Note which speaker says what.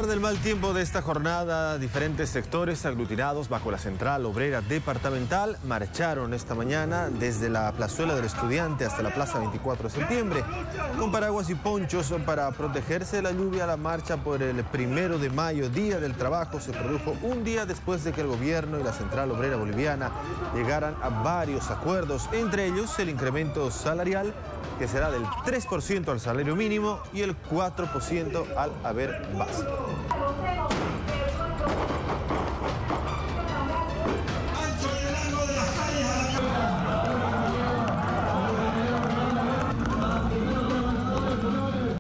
Speaker 1: Del mal tiempo de esta jornada, diferentes sectores aglutinados bajo la Central Obrera Departamental marcharon esta mañana desde la Plazuela del Estudiante hasta la Plaza 24 de septiembre. Con paraguas y ponchos para protegerse de la lluvia, la marcha por el 1 de mayo, Día del Trabajo, se produjo un día después de que el gobierno y la Central Obrera Boliviana llegaran a varios acuerdos, entre ellos el incremento salarial, que será del 3% al salario mínimo y el 4% al haber básico.